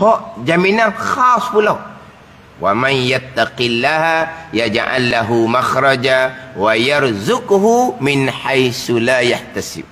hak jaminan khas pula. Wa man yattaqillaha yaj'al lahu makhraja wa yarzuqhu min haitsu la yahtasib.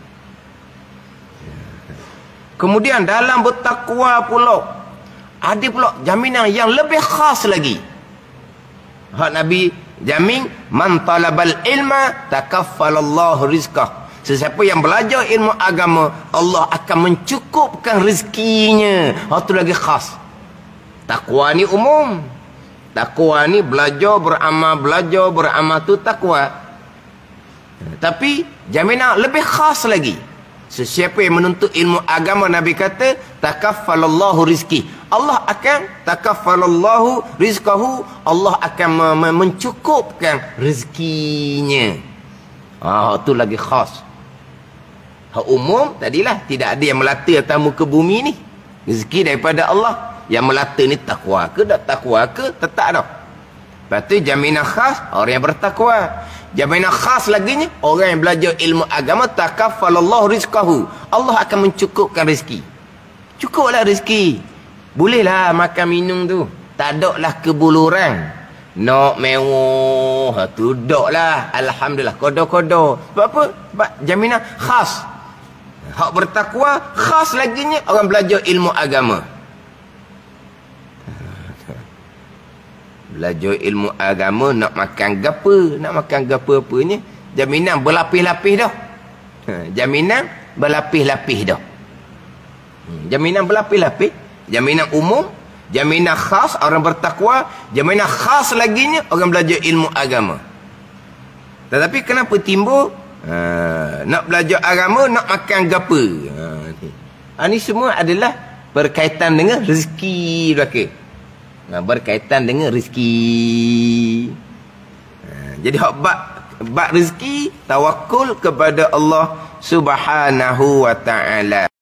Kemudian dalam bertakwa pula ada pula jaminan yang lebih khas lagi. Hak Nabi jamin, man talabal ilma takaffalallahu rizqah. Sesiapa yang belajar ilmu agama, Allah akan mencukupkan rezekinya. Hak tu lagi khas. Takwa ni umum. Takwa ni belajar beramal tu takwa. Tapi jaminan lebih khas lagi. Sesiapa yang menuntut ilmu agama, Nabi kata takaffalallahu rizki. Allah akan takaffalallahu rizqahu. Allah akan mencukupkan rezekinya. Tu lagi khas. Hak umum tadilah tidak ada yang melata atas muka bumi ni. Rezeki daripada Allah. Yang melata ni takwa ke tak takwa ke tetap dah. Lepas tu jaminan khas orang yang bertakwa. Jaminan khas laginya orang yang belajar ilmu agama takaffalallahu rizqahu. Allah akan mencukupkan rezeki. Cukuplah rezeki. Bolehlah makan minum tu. Tak adaklah kebuluran. Nak mewah tu daklah. Alhamdulillah kodo-kodo. Sebab apa? Sebab jaminan khas. Hak bertakwa khas laginya orang belajar ilmu agama. Belajar ilmu agama nak makan gapa, nak makan gapa-apanya, jaminan berlapis-lapis dah. Jaminan berlapis-lapis dah. Jaminan berlapis-lapis, jaminan umum, jaminan khas orang bertakwa, jaminan khas laginya orang belajar ilmu agama. Tetapi kenapa timbul nak belajar agama, nak makan gapa? Ini semua adalah berkaitan dengan rezeki belaka. Berkaitan dengan rezeki. Jadi hak bab rezeki tawakul kepada Allah Subhanahu wa taala.